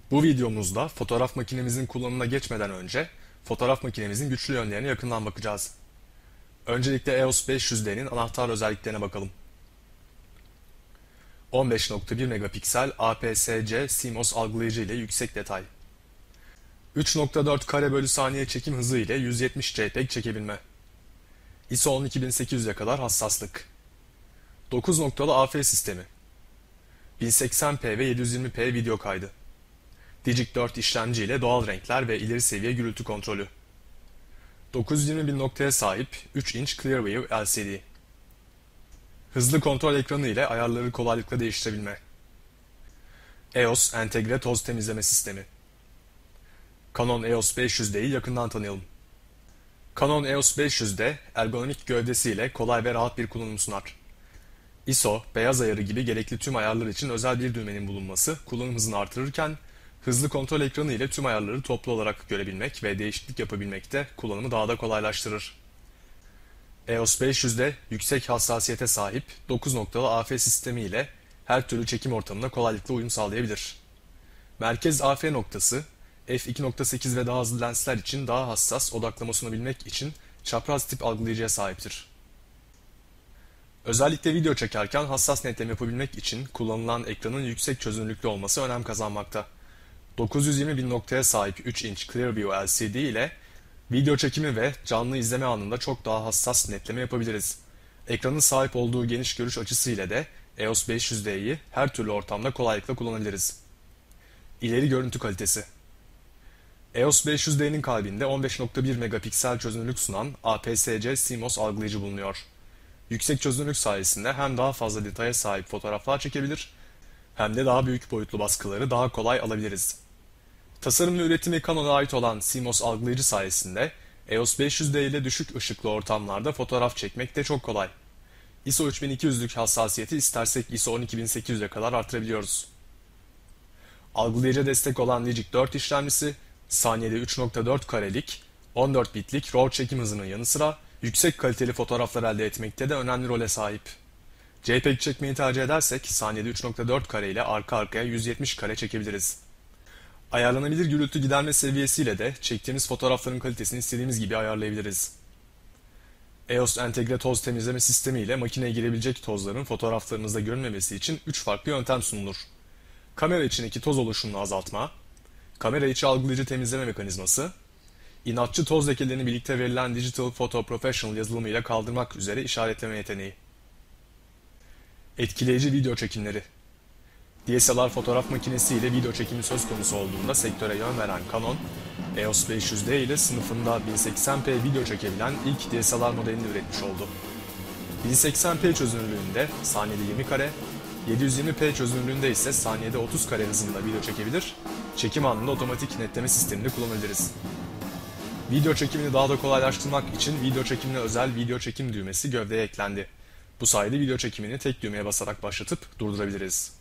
Bu videomuzda fotoğraf makinemizin kullanımına geçmeden önce fotoğraf makinemizin güçlü yönlerine yakından bakacağız. Öncelikle EOS 500D'nin anahtar özelliklerine bakalım. 15.1 megapiksel APS-C CMOS algılayıcı ile yüksek detay. 3.4 kare bölü saniye çekim hızı ile 170 JPEG çekebilme. ISO 12800'e kadar hassaslık. 9 noktalı AF sistemi. 1080p ve 720p video kaydı. Digic 4 işlemci ile doğal renkler ve ileri seviye gürültü kontrolü. 920 bin noktaya sahip 3 inç Clearview LCD. Hızlı kontrol ekranı ile ayarları kolaylıkla değiştirebilme. EOS entegre toz temizleme sistemi. Canon EOS 500D'yi yakından tanıyalım. Canon EOS 500D ergonomik gövdesi ile kolay ve rahat bir kullanım sunar. ISO, beyaz ayarı gibi gerekli tüm ayarlar için özel bir düğmenin bulunması kullanım hızını artırırken, hızlı kontrol ekranı ile tüm ayarları toplu olarak görebilmek ve değişiklik yapabilmek de kullanımı daha da kolaylaştırır. EOS 500'de yüksek hassasiyete sahip 9 noktalı AF sistemi ile her türlü çekim ortamına kolaylıkla uyum sağlayabilir. Merkez AF noktası, f2.8 ve daha hızlı lensler için daha hassas odaklama sunabilmek için çapraz tip algılayıcıya sahiptir. Özellikle video çekerken hassas netleme yapabilmek için kullanılan ekranın yüksek çözünürlüklü olması önem kazanmakta. 920 bin noktaya sahip 3 inç Clearview LCD ile video çekimi ve canlı izleme anında çok daha hassas netleme yapabiliriz. Ekranın sahip olduğu geniş görüş açısı ile de EOS 500D'yi her türlü ortamda kolaylıkla kullanabiliriz. İleri görüntü kalitesi. EOS 500D'nin kalbinde 15.1 megapiksel çözünürlük sunan APS-C CMOS algılayıcı bulunuyor. Yüksek çözünürlük sayesinde hem daha fazla detaya sahip fotoğraflar çekebilir, hem de daha büyük boyutlu baskıları daha kolay alabiliriz. Tasarım ve üretimi Canon'a ait olan CMOS algılayıcı sayesinde EOS 500D ile düşük ışıklı ortamlarda fotoğraf çekmek de çok kolay. ISO 3200'lük hassasiyeti istersek ISO 12800'e kadar artırabiliyoruz. Algılayıcıya destek olan Digic 4 işlemcisi, saniyede 3.4 karelik, 14 bitlik RAW çekim hızının yanı sıra yüksek kaliteli fotoğraflar elde etmekte de önemli role sahip. JPEG çekmeyi tercih edersek saniyede 3.4 kare ile arka arkaya 170 kare çekebiliriz. Ayarlanabilir gürültü giderme seviyesiyle de çektiğimiz fotoğrafların kalitesini istediğimiz gibi ayarlayabiliriz. EOS entegre toz temizleme sistemi ile makineye girebilecek tozların fotoğraflarınızda görünmemesi için 3 farklı yöntem sunulur. Kamera içindeki toz oluşumunu azaltma, kamera içi algılayıcı temizleme mekanizması, inatçı toz lekelerini birlikte verilen Digital Photo Professional yazılımı ile kaldırmak üzere işaretleme yeteneği. Etkileyici video çekimleri. DSLR fotoğraf makinesi ile video çekimi söz konusu olduğunda sektöre yön veren Canon, EOS 500D ile sınıfında 1080p video çekebilen ilk DSLR modelini üretmiş oldu. 1080p çözünürlüğünde saniyede 20 kare, 720p çözünürlüğünde ise saniyede 30 kare hızında video çekebilir, çekim anında otomatik netleme sistemini kullanabiliriz. Video çekimini daha da kolaylaştırmak için video çekimine özel video çekim düğmesi gövdeye eklendi. Bu sayede video çekimini tek düğmeye basarak başlatıp durdurabiliriz.